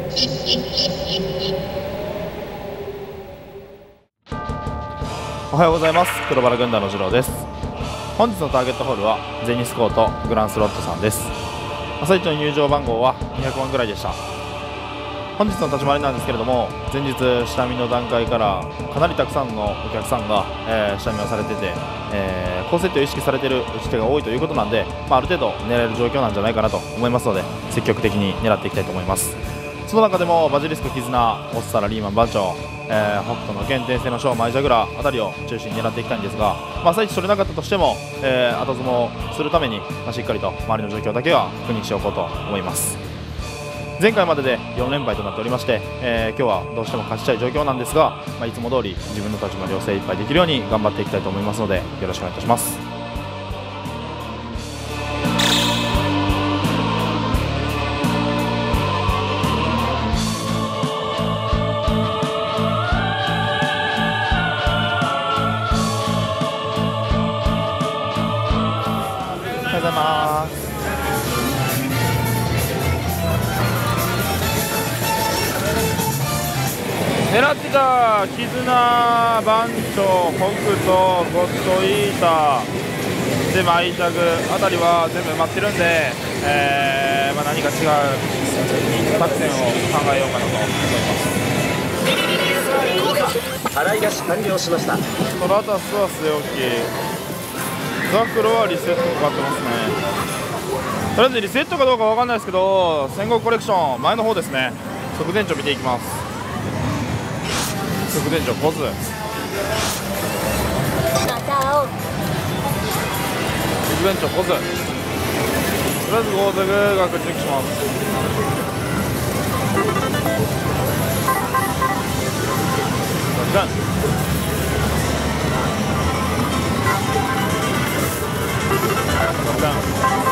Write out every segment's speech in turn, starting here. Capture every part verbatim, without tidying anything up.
おはようございます。黒バラ軍団の次郎です。本日のターゲットホールはゼニスコートグランスロットさんです。朝一の入場番号はにひゃくまんぐらいでした。本日の立ち回りなんですけれども、前日下見の段階からかなりたくさんのお客さんが、えー、下見をされてて、えー、高設定を意識されている打ち手が多いということなんで、まあ、ある程度狙える状況なんじゃないかなと思いますので、積極的に狙っていきたいと思います。その中でもバジリスク、絆、オッサラ、リーマン、番長、えー、北斗の剣、転生の将、マイジャグラあたりを中心に狙っていきたいんですが、まあ、朝一取れなかったとしても、えー、後相撲するために、まあ、しっかりと周りの状況だけは確認しておこうと思います。前回まででよん連敗となっておりまして、えー、今日はどうしても勝ちたい状況なんですが、まあ、いつも通り自分の立ち回りを精一杯できるように頑張っていきたいと思いますので、よろしくお願いいたします。おはようございます。狙ってた絆、番長、北斗、ゴッドイーターでマイジャグあたりは全部埋まってるんで、えーまあ、何か違う作戦を考えようかなと思います。 洗い出し完了しました。 トラタスは据え置き、ザクロはリセットかかってますね。とりあえずリセットかどうかわかんないですけど、戦国コレクション前の方ですね、側前長見ていきます。側前長ポズ、側前長ポズ、とりあえずゴーザグがチェックします。ガンガン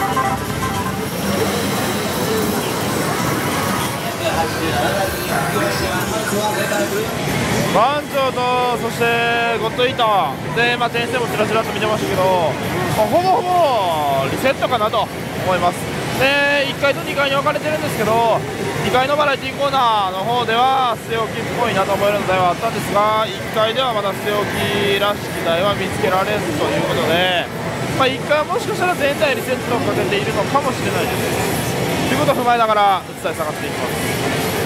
番長とそしてゴッドイーターで、まあ、転生もちらちらっと見てましたけど、まあ、ほぼほぼリセットかなと思います。でいっかいとにかいに分かれてるんですけど、にかいのバラエティコーナーの方では据え置きっぽいなと思えるの台はあったんですが、いっかいではまだ据え置きらしき台は見つけられずということで、まあ、いっかいはもしかしたら全体リセットをかけているのかもしれないです。ということを踏まえながら打つ台下がっていきます。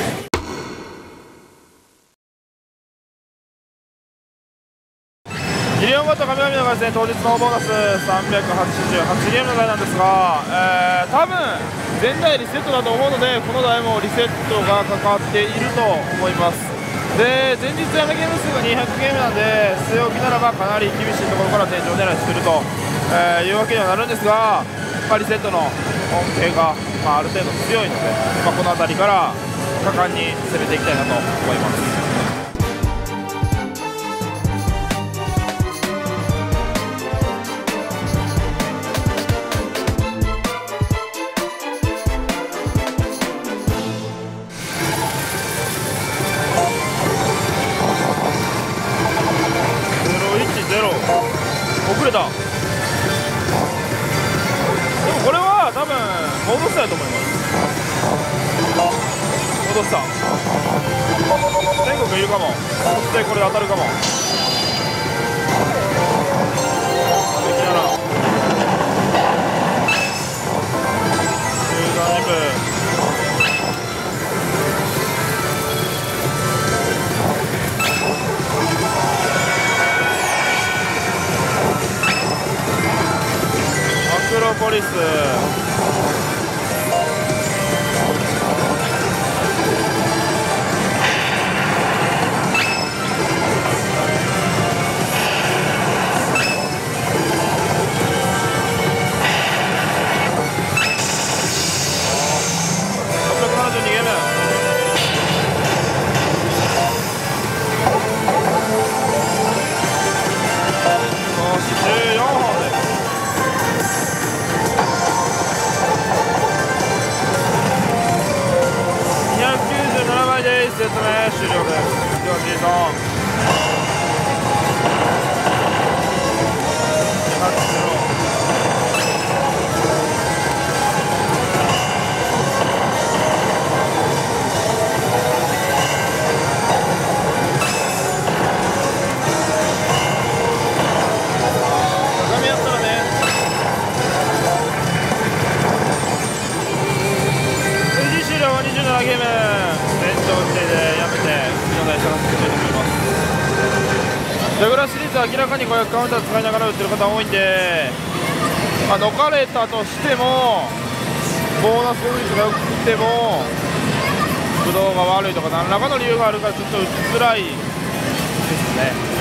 ミリオンゴッド神々のがですね、当日のボーナスさんびゃくはちじゅうはちゲームの台なんですが、えー、多分全台リセットだと思うので、この台もリセットがかかっていると思います。で前日やめゲーム数がにひゃくゲームなんで、据え置きならばかなり厳しいところから天井狙いすると、えー、いうわけにはなるんですが、まあ、リセットの恩恵が、まあ、ある程度強いので、まあ、この辺りから果敢に攻めていきたいなと思います。遅れた。でもこれは多分戻したいと思います。戻した。天国いるかも。そしてこれ当たるかも。敵だな。じゅうさんにぶ。アクロポリス、説明終了です。では G ゾーン明らかにごひゃくカウンター使いながら打ってる方多いんで、まあ、抜かれたとしてもボーナスポイントが良くても駆動が悪いとか何らかの理由があるからちょっと打ちづらいですね。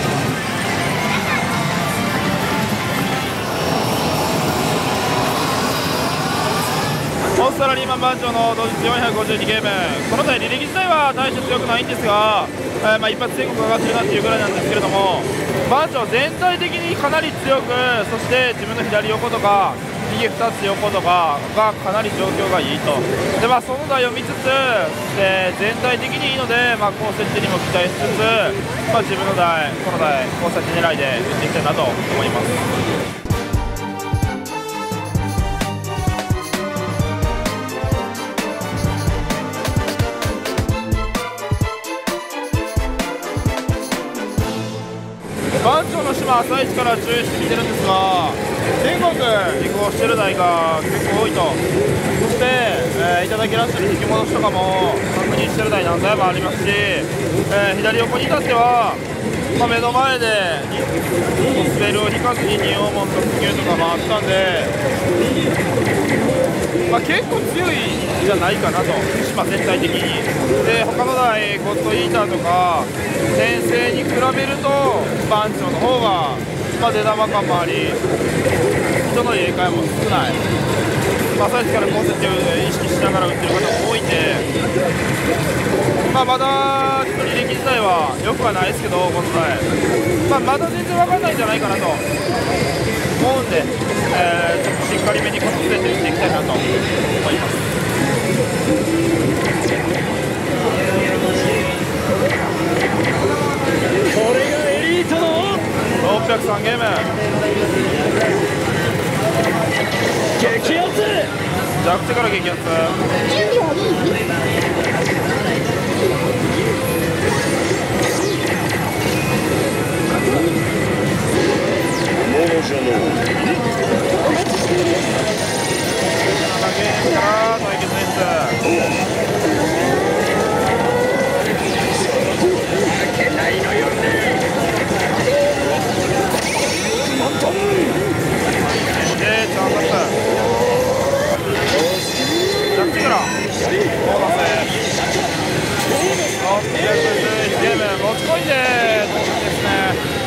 オーストラリーマン番長の同日よんひゃくごじゅうにゲーム、この台履歴自体は大して強くないんですが、えー、まあ一発成功が上がってるなっていうぐらいなんですけれども、番長全体的にかなり強く、そして自分の左横とか右ふたつ横とかがかなり状況がいいと。で、まあ、その台を見つつ、えー、全体的にいいので、まあ、高設置にも期待しつつ、まあ、自分の台、この台高設置狙いで打っていきたいなと思います。番長の島、朝一から注意して見てるんですが、天国移行してる台が結構多いと、そして、えー、いただきラッシュの引き戻しとかも確認してる台何台もありますし、えー、左横に至っては、まあ、目の前でスペルを引かずに仁王門突入とかもあったんで、まあ、結構強いじゃないかなと、島全体的に。で、他の台、ゴッドイーターとか、先生に比べると、番長の方が、まあ、出玉感もあり、人の入れ替えも少ない、まあ、最初から高設定を意識しながら打ってる方も多いんで、まあ、まだちょっと履歴自体は良くはないですけど、この台、まあ、まだ全然分かんないんじゃないかなと思うんで、えー、ちょっとしっかりめにこのステージで打っていきたいなと思います。 これがエリートのろっぴゃくさんゲーム激アツ弱手から激アツモノジャノゲームから対決演出で、チャンスアップ弱手からボーナスろっぴゃくじゅういちゲーム持ち込んで当然ですね。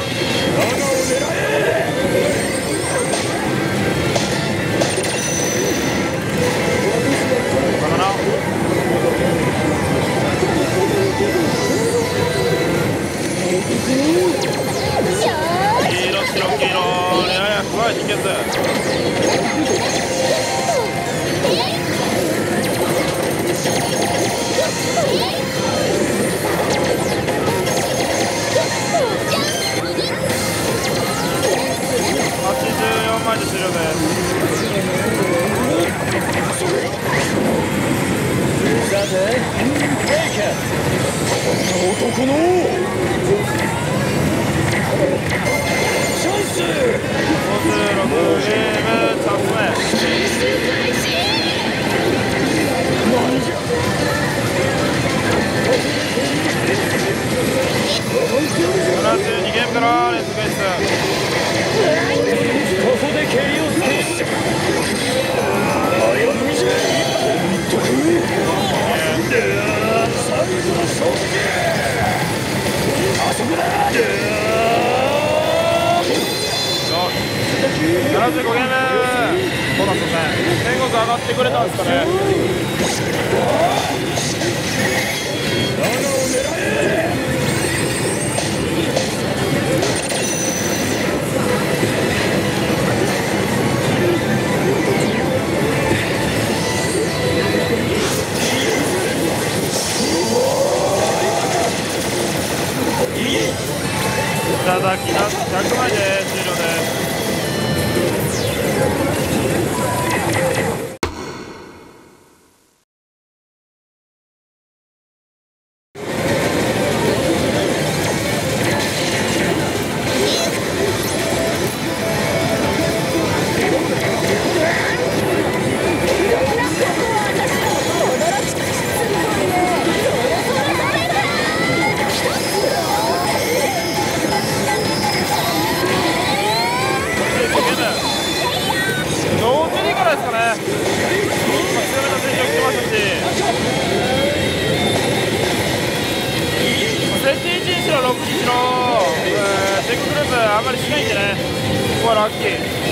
黄色白黄色レア役は引決はちじゅうよんまいで終了です。 さてメイカ男のチャンスごじゅうろくゲームチャンス目何じゃななじゅうにゲームからレッツベースここで蹴りをつけあれは海じゃ本当く最後の勝負あそこだななじゅうごゲームボーナスの線天国上がってくれたんですかね。いただきなひゃくまいで終了です。 ラッキー。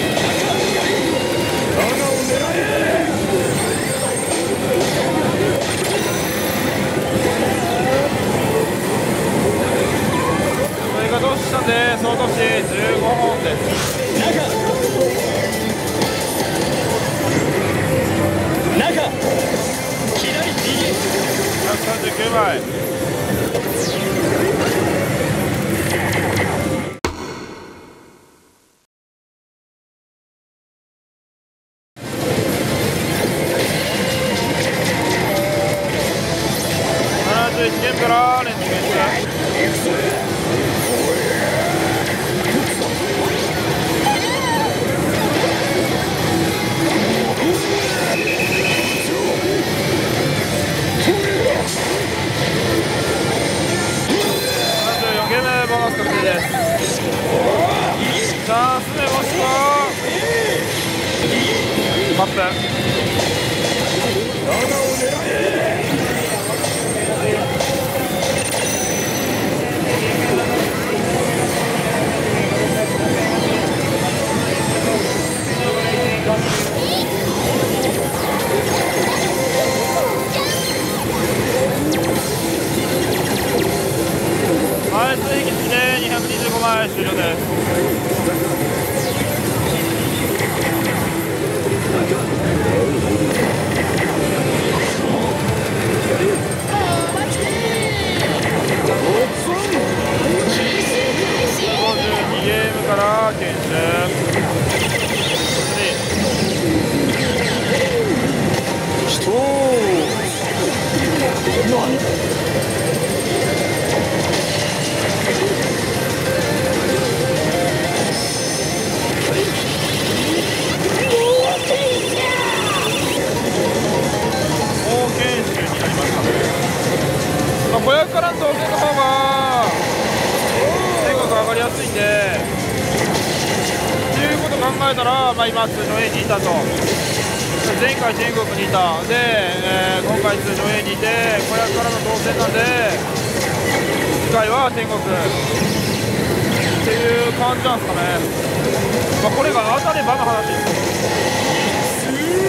追加投資したんで総投資じゅうごほんです。 中左右ひゃくさんじゅうきゅうまい。ななじゅういちゲームから連続演出。ゲームボーナス確定です。チャンス目もしくははっぷん。はい、追撃付きでにひゃくにじゅうごまい終了です。ごじゅうにゲームから検出。ごひゃくからの刀剣の方が天国上がりやすいんで、っていうことを考えたら、まあ、今通常 A にいたと、前回天国にいたで、えー、今回通常 A にいてごひゃくからの当選なんで次回は天国っていう感じなんですかね。まあ、これが当たればの話です。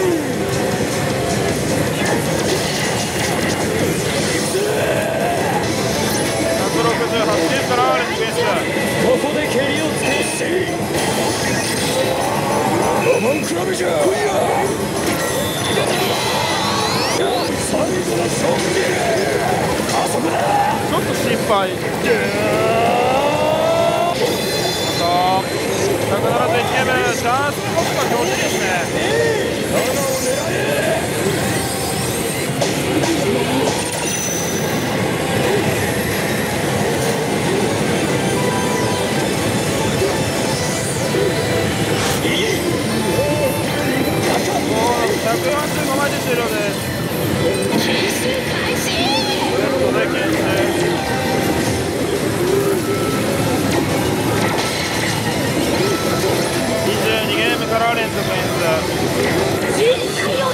ひゃくろくじゅうはちゲームから連続演出。 ここで蹴りをつけしてロマンクラブじゃクリア最後の勝負あそこだ。 ちょっと心配。あとひゃくななじゅういちゲーム、チャンスボスが強靭ですね。ひゃくよんじゅうごまいで終了です。ということで検出。にじゅうにゲームから連続演出。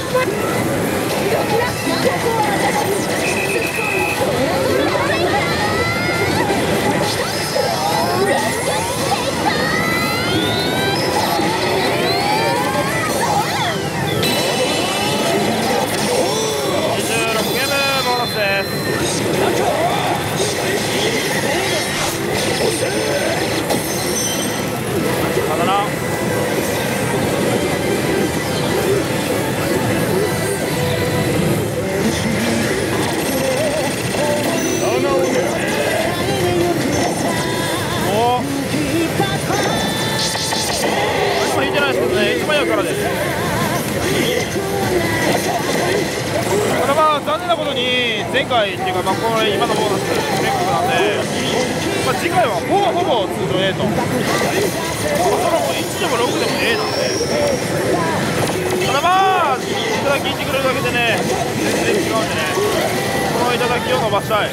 にじゅうろくゲームボーナスです。ただなおお今引いてないですけどね、いちまいからです。ただまあ残念なことに前回っていうか、まあ、これ今のボーナス全国なんで、まあ、次回はほぼほぼ通常 A と、そのもいちでもろくでも A なんで、ただまあいただきいってくれるだけでね全然違うんでね、このいただきを伸ばしたい。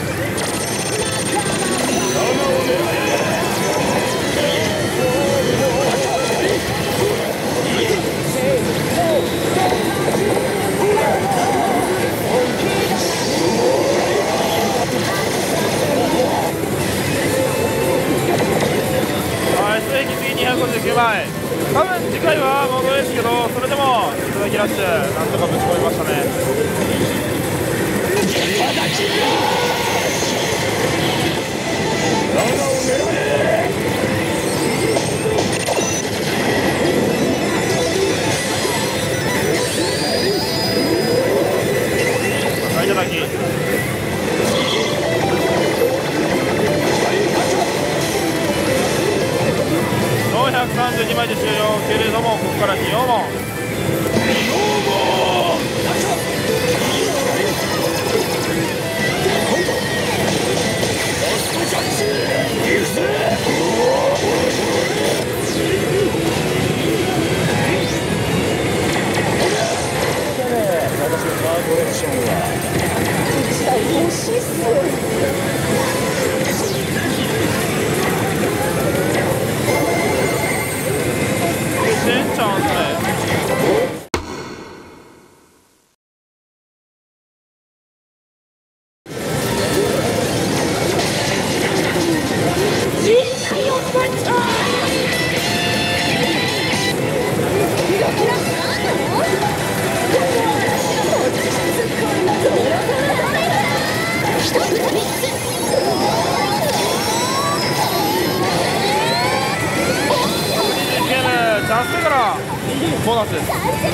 はい、正規次にひゃくごじゅうきゅうまい、 ラッシュなんとかぶち込みましたね。いただきよんひゃくさんじゅうにまいで終了けれども、ここからによんもんボーナスです。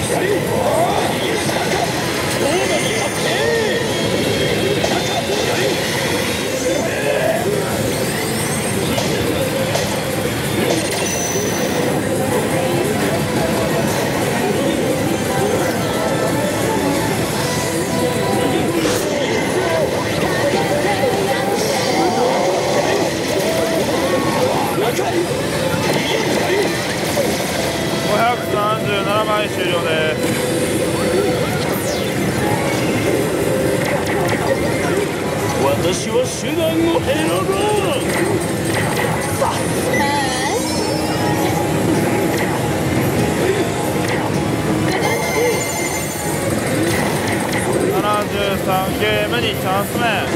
ごひゃくさんじゅうななまい終了です。 私は手段を選ばななじゅうさんゲームにチャンス目。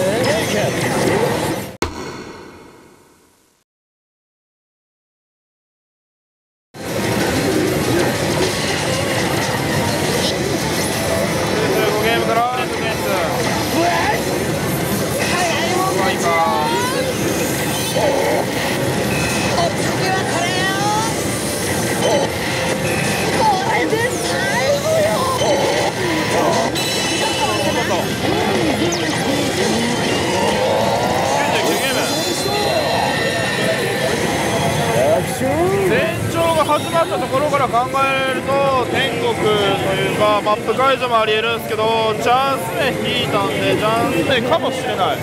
始まったところから考えると天国というかマップ解除もありえるんですけど、チャンス目引いたんでチャンス目かもしれない。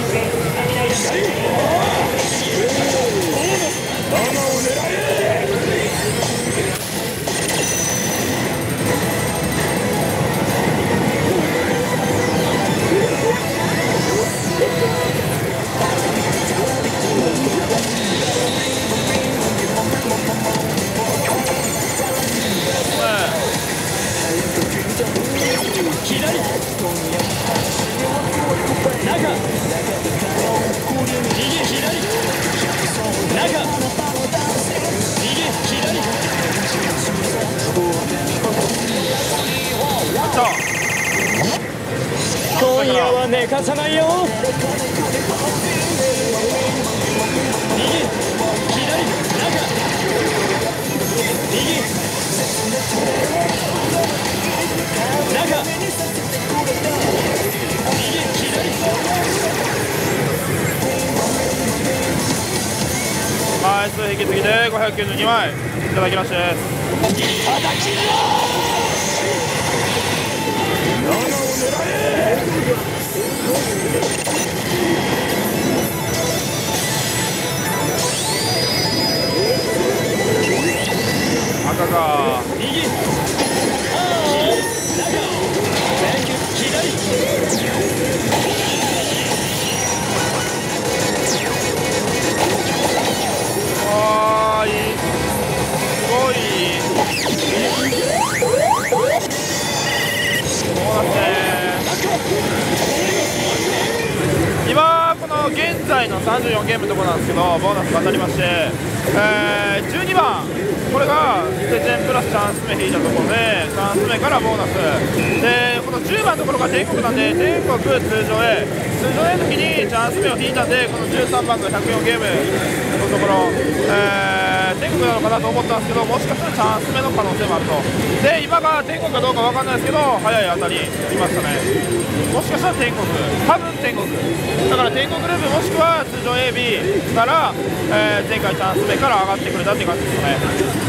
今夜は寝かさないよ。右、左、中、右、中、右、左。 枚数引き継ぎでごひゃくきゅうじゅうにまいいただきラッシュです。赤か右、 あーいい、すごいそうだね。今この現在のさんじゅうよんゲームのところなんですけど、ボーナスが当たりましてえー、じゅうにばん、これが手順プラスチャンス目引いたところで、チャンス目からボーナスで、このじゅうばんのところが天国なんで、天国通常 A、通常 A の時にチャンス目を引いたんで、このじゅうさんばんがひゃくよんゲームのところ、えー、天国なのかなと思ったんですけど、もしかしたらチャンス目の可能性もあると。で、今が天国かどうか分かんないですけど、早い当たりいましたね。もしかしたら天国、多分天国だから天国ループもしくは通常 エービー から、えー、前回チャンス目から上がってくれたっていう感じですね。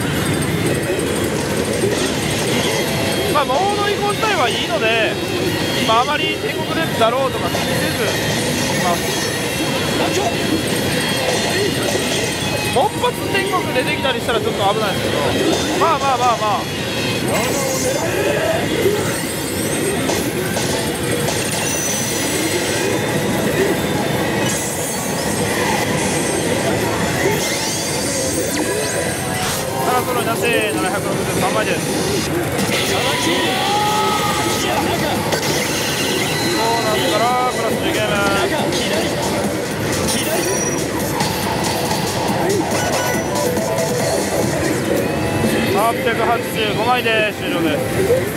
まあモード移行自体はいいので、まあ、あまり天国ループだろうとか気にせず、まあ、もっぱつ天国出てきたりしたらちょっと危ないですけど、まあまあまあまあななソロになってななひゃくろくじゅうさんまいです。ボーナスからプラスじゅうゲーム、はっぴゃくはちじゅうごまいで終了です。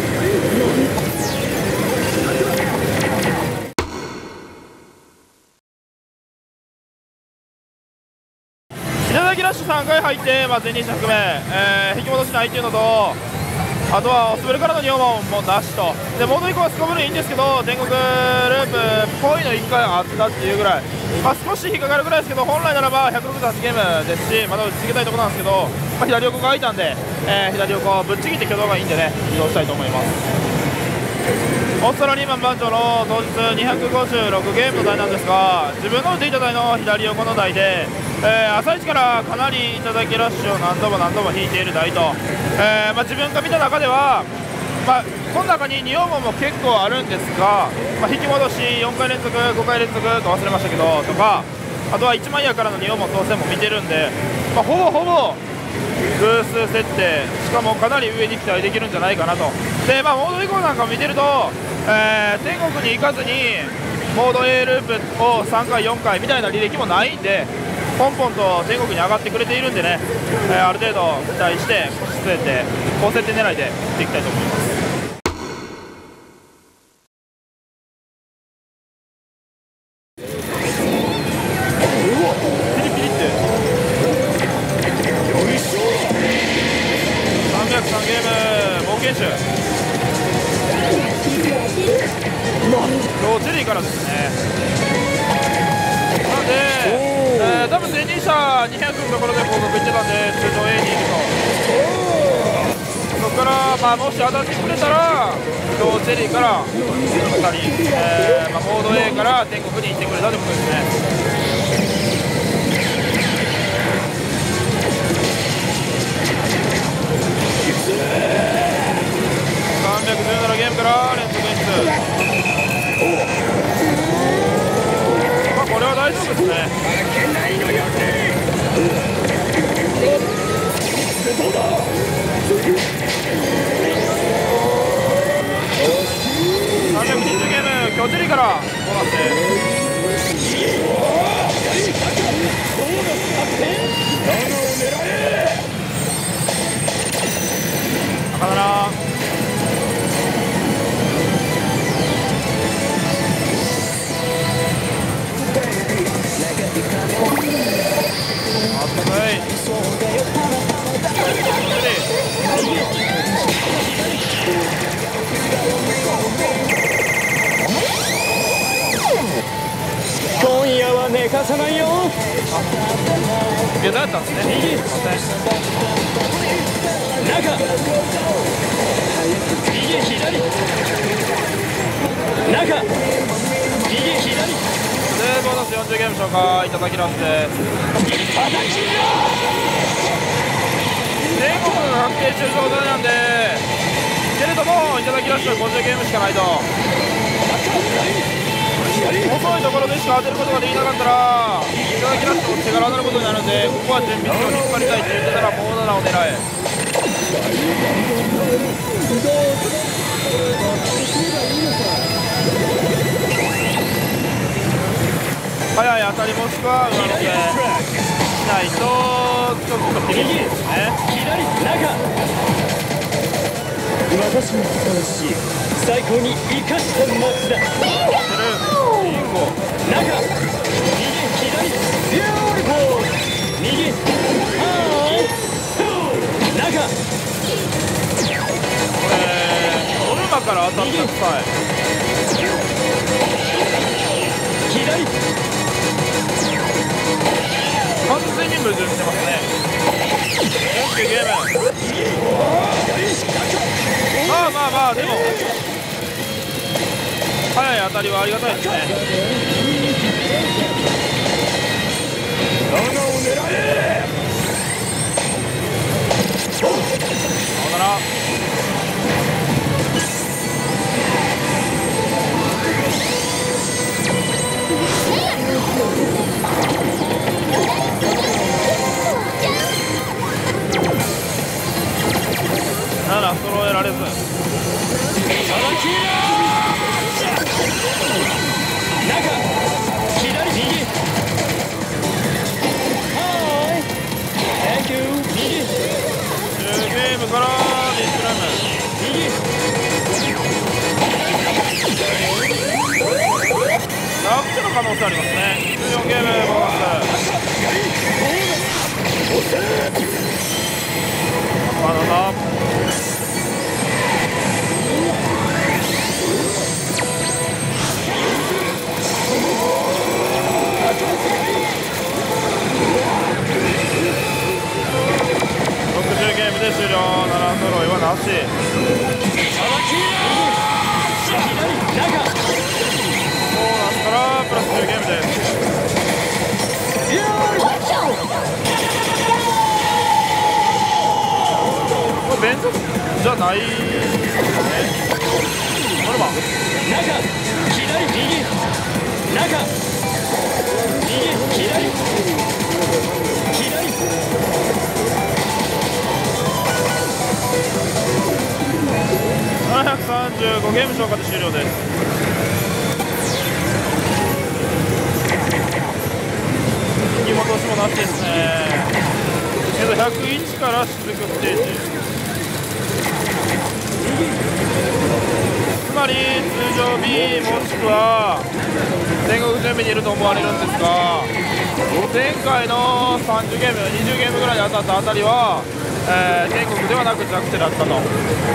稲崎ラッシュさんかい入って、まあ、前任者含め、えー、引き戻しないっていうのと、あとはオスブルからのにほんもなしと。でモード以降はすこぶるいいんですけど、天国ループっぽいのいっかいあったっていうぐらい、まあ、少し引っかかるぐらいですけど、本来ならばひゃくろくじゅうはちゲームですし、まだ打ち続けたいところなんですけど、まあ、左横が空いたんで、えー、左横ぶっちぎって挙動がいいんでね、移動したいと思います。オーストラリーマン番長の当日にひゃくごじゅうろくゲームの台なんですが、自分の打っていた台の左横の台で、えー、朝一からかなりいただきラッシュを何度も何度も引いている台と、えーまあ、自分が見た中では、まあ、この中ににほんも結構あるんですが、まあ、引き戻しよんかい連続ごかい連続か忘れましたけどとか、あとはいちまんやからのにほんも当選も見てるんで、まあ、ほぼほぼ偶数設定、しかもかなり上に期待できるんじゃないかなと。で、まあ、モード以降なんかを見てると、えー、天国に行かずにモード A ループをさんかいよんかいみたいな履歴もないんで、ポンポンと天国に上がってくれているんでね、えー、ある程度期待して腰据えて高設定狙いでいっていきたいと思います。ピリピリってさんびゃくさんゲーム冒険種、今日チェリーからですね。なんで、えー、多分前任者にひゃくのところで合格いってたんで、通常 A に行くと、そこから、まあ、もし当たってくれたら今日チェリーからふたり、えーまあ、モード A から天国に行ってくれたということですね。さんびゃくじゅうななゲームから連続演出、まあこれは大丈夫ですね。さんびゃくにじゅうゲーム、キョチェリからボーナスで赤だな。あったかい。 今夜は寝かさないよ。 下駄やったんですね。右、 中、右左、中、右左。 でボーナスよんじゅうゲーム消化いただきラスです。天国が確定中状態なんで、けれどもいただきラッシュはごじゅうゲームしかないと。遅いところでしか当てることができなかったらいただきラッシュも手柄になることになるんで、ここは準備を引っ張りたいと言ってたらもうななを狙え。早い当たりもしくは上乗せしないとちょ私にふさわしい最高に生かした松だ。 ビンゴ。 中右左ビューティフォー右はーい中これノルマから当たった際左完全に矛盾してますね。オッケーゲーム。まあまあまあでも早い当たりはありがたいですね。 穴を狙え。 さようなら。なら揃えられず。 中左右はーい Thank you 右ゲームからビッグラム右ダブルの可能性ありますね。じゅうよんゲームボーナス。まだだ。ろくじゅうゲームで終了。なな揃いはなし。ボーナスからプラスじゅうゲームです。これ連続じゃないですね。ノルマ中左右中右左左ななひゃくさんじゅうごゲーム消化で終了です。引き戻しもなしですね。けどひゃくいちから続くステージ。つまり通常 B もしくは天国準備にいると思われるんですが、前回のさんじゅうゲームにじゅうゲームぐらいで当たったあたりは、えー、天国ではなく弱点だったと。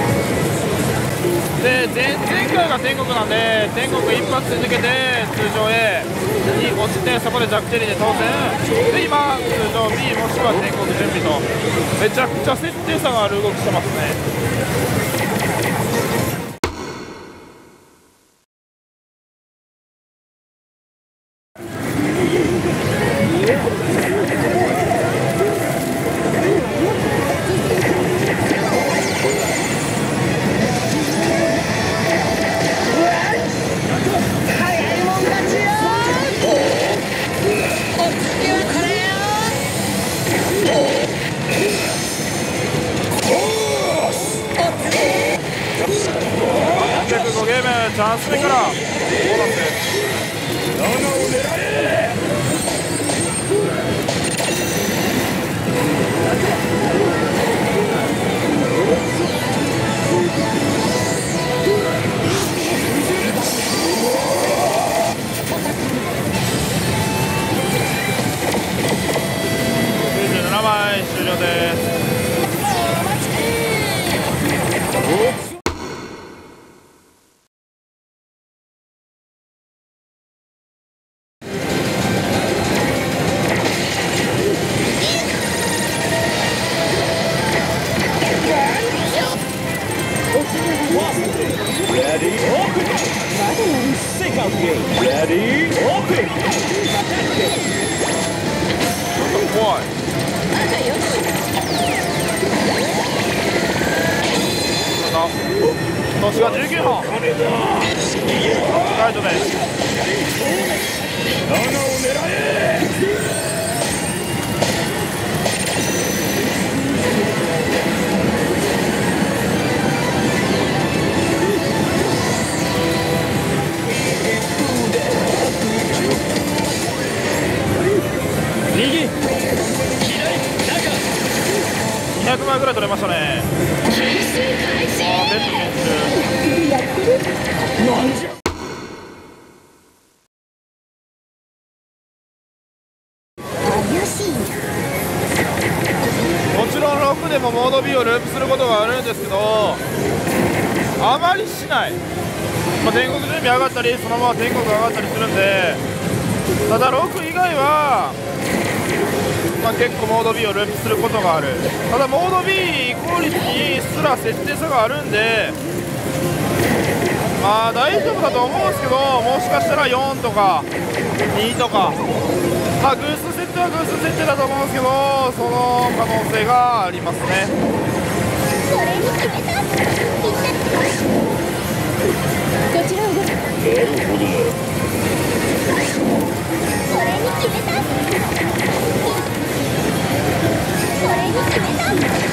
で 前, 前回が天国なんで、天国一発で抜けて通常 A に落ちて、そこで弱点で当選で、今通常 B もしくは天国準備とめちゃくちゃ設定差がある動きしてますね。ごゲームチャンス目からボーナスです。 穴を狙え。 きゅうじゅうななまい終了です。 Ready, open! Second game. Ready, open! ちょっと怖い。投資がじゅうきゅうほん。ライトです。 穴を狙え。右左中らい取れましたね。あー、ベッド研修。もちろんろくでもモード B をループすることがあるんですけど、あまりしない、まあ、天国準備上がったりそのまま天国上がったりするんで、ただろく以外は、まあ、結構モード B をループすることがある。ただモード B 移行率にすら設定差があるんで、まあ大丈夫だと思うんですけど、もしかしたらよんとかにとか、まあ偶数設定は偶数設定だと思うんですけど、その可能性がありますね。 これに決めた。こちらをご覧。なるほどな。これに決めた。これに決めた。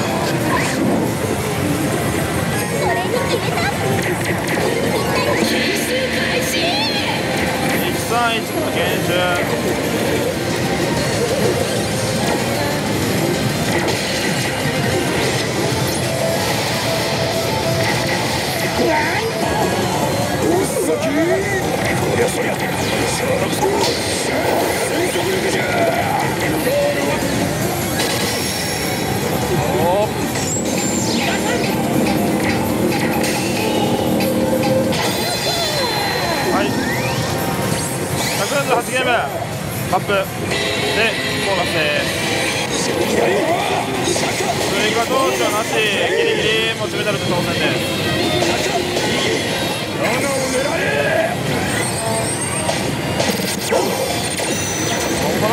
これに決めた。研修開始。 いちさんいちから研修。 そりゃそりゃ全速力じゃ。 おー、はい、ひゃくよんじゅうはちゲームマップでボーナスです。追加投手はなし、ギリギリ持ちメダルで当選です。 穴を狙え。 ここかな。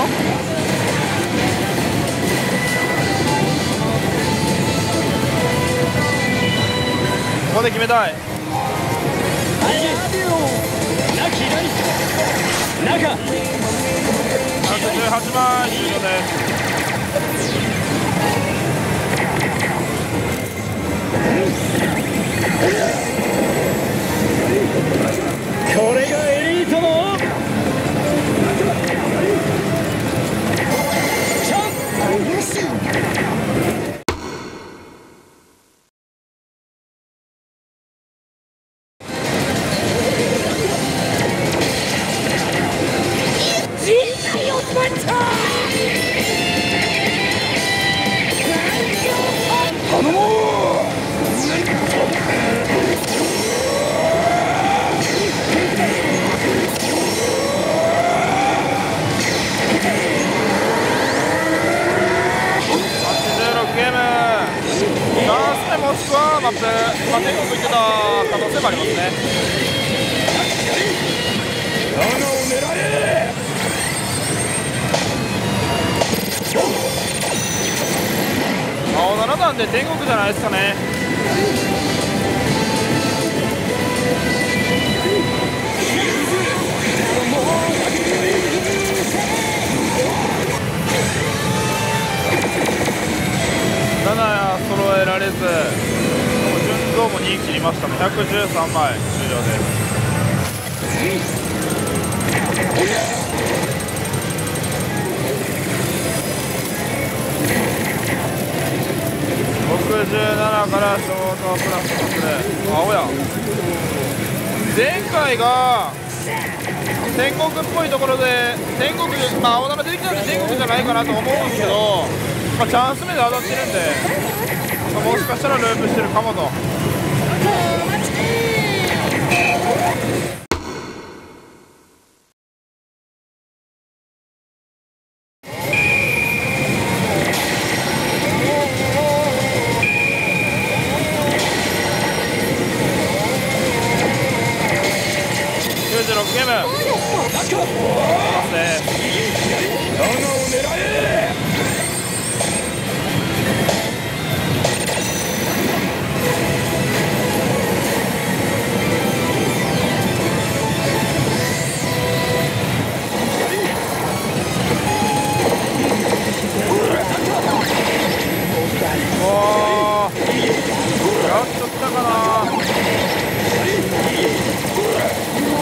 ここで決めたい。 中ひゃくじゅうはちまい終了です。 これがエリートの怪しいな。 頼もう。 もしくはマップ、まあ、天国行ってた可能性もありますね。 穴を狙え。 青なな段で天国じゃないですかね。なな揃えられず、順増もに切りましたね。ひゃくじゅうさんまい終了です。ろくじゅうななからショートプラスのプレー、青や。前回が天国っぽいところで天国、まあ青なな出てきたんで天国じゃないかなと思うんですけど、まあ、チャンス目で当たってるんで、まあ、もしかしたらループしてるかもと。きゅうじゅうろくゲームパスです。 穴を狙え。 おー、やっと来たかな。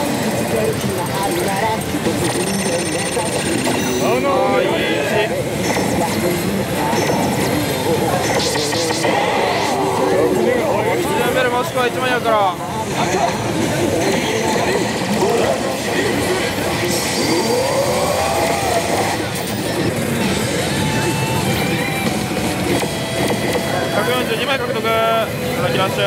穴を狙あー、いいえ。 し。 ひゃくよんじゅうにまい獲得。叩きラッシュ。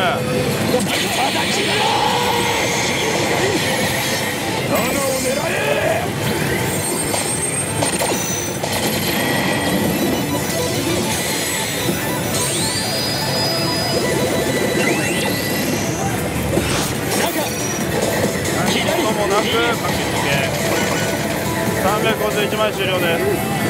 何事もなく書き抜け。さんびゃくごじゅういちまい終了です。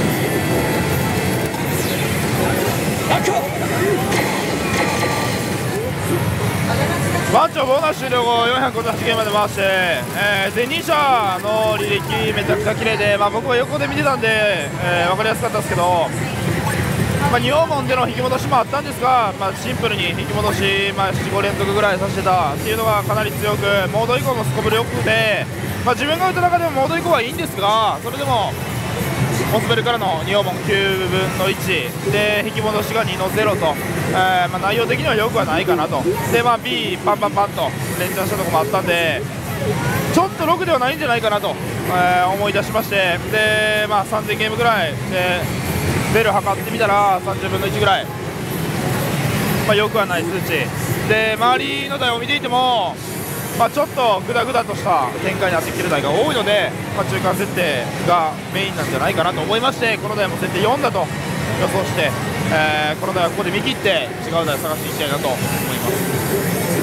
番長ボーナス終了後よんひゃくごじゅうはちゲームまで回して、えー、前任者の履歴めちゃくちゃ綺麗で、まあ、僕は横で見てたんで、えー、分かりやすかったですけど、まあ、仁王門での引き戻しもあったんですが、まあ、シンプルに引き戻し、まあ、よん、ご連続ぐらいさせてたっていうのがかなり強く、モード以降もすこぶるよくて、まあ、自分が打った中でもモード以降はいいんですが、それでもモスベルからの仁王門きゅうぶんのいちで引き戻しがにのゼロと、えーまあ、内容的にはよくはないかなと。で、まあ、B パンパンパンと連チャンしたところもあったんで、ちょっとろくではないんじゃないかなと、えー、思い出しまして、で、まあ、さんぜんゲームぐらいでベル測ってみたらさんじゅうぶんのいちぐらい、まあ、よくはない数値で、周りの台を見ていても、まあ、ちょっとグダグダとした展開になってきている台が多いので、まあ、中間設定がメインなんじゃないかなと思いまして、この台も設定よんだと予想して、えー、この台はここで見切って違う台を探していきたいなと思います。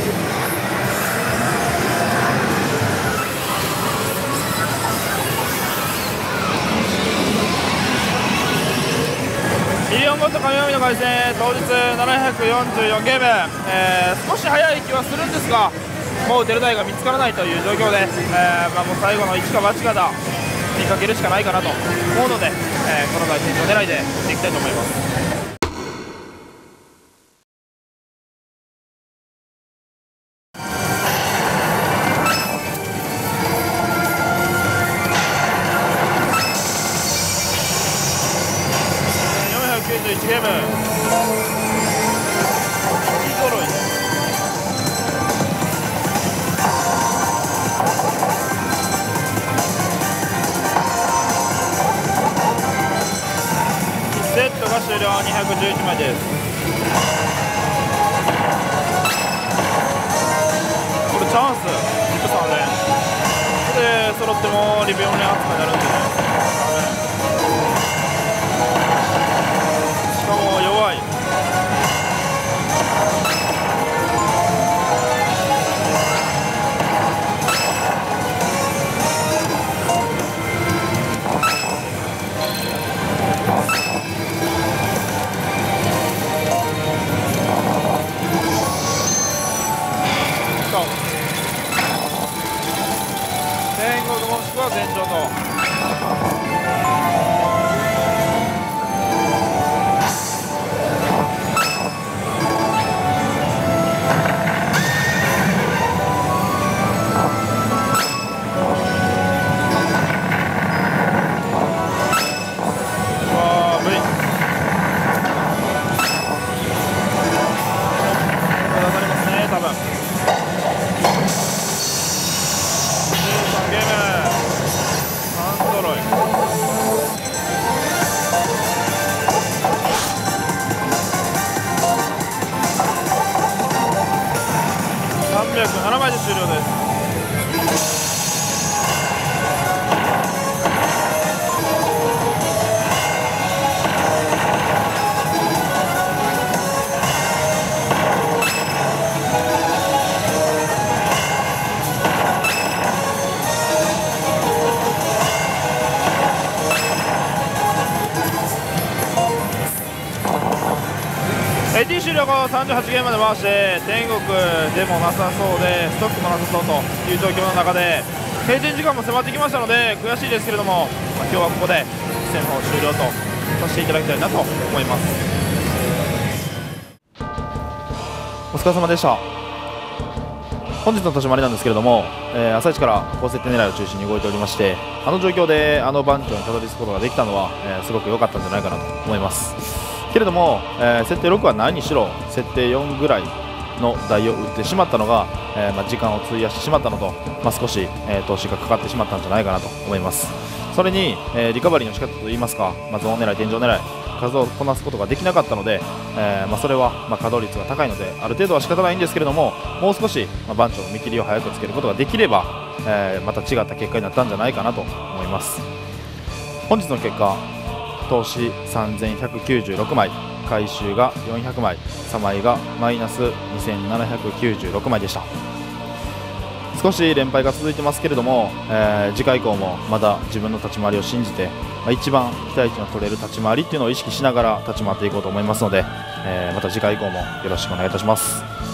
ミリオンゴッド神々の回戦当日ななひゃくよんじゅうよんゲーム、えー、少し早い気はするんですが、もう打てる台が見つからないという状況で、えーまあ、もう最後の一か八かだにかけるしかないかなと思うので、えー、この台天井狙いで打っていきたいと思います。いちゲーム揃いセットが終了。にひゃくじゅういちまいです。これチャンスリプさん連これで揃ってもリベオン連扱いになるんでね、しかも弱い。天国もしくは前場と。さんびゃくななまいで終了です。エーティー 終了後さんじゅうはちゲームまで回して、天国でもなさそうでストックもなさそうという状況の中で閉店時間も迫ってきましたので悔しいですけれども、まあ、今日はここで戦法終了とさせていただきたいなと思います。お疲れ様でした。本日の立ち回りなんですけれども、えー、朝一から高設定狙いを中心に動いておりまして、あの状況であの番長にたどり着くことができたのは、えー、すごく良かったんじゃないかなと思いますけれども、えー、設定ろくは何にしろ設定よんぐらいの台を打ってしまったのが、えーまあ、時間を費やしてしまったのと、まあ、少し、えー、投資がかかってしまったんじゃないかなと思います。それに、えー、リカバリーの仕方といいますか、まあ、ゾーン狙い、天井狙い、数をこなすことができなかったので、えーまあ、それは、まあ、稼働率が高いのである程度は仕方ないんですけれども、もう少し、まあ、番長の見切りを早くつけることができれば、えー、また違った結果になったんじゃないかなと思います。本日の結果、投資さんぜんひゃくきゅうじゅうろくまい、回収がよんひゃくまい、差枚がマイナスにせんななひゃくきゅうじゅうろくまいでした。少し連敗が続いてますけれども、えー、次回以降もまだ自分の立ち回りを信じて、まあ、一番期待値の取れる立ち回りっていうのを意識しながら立ち回っていこうと思いますので、えー、また次回以降もよろしくお願いいたします。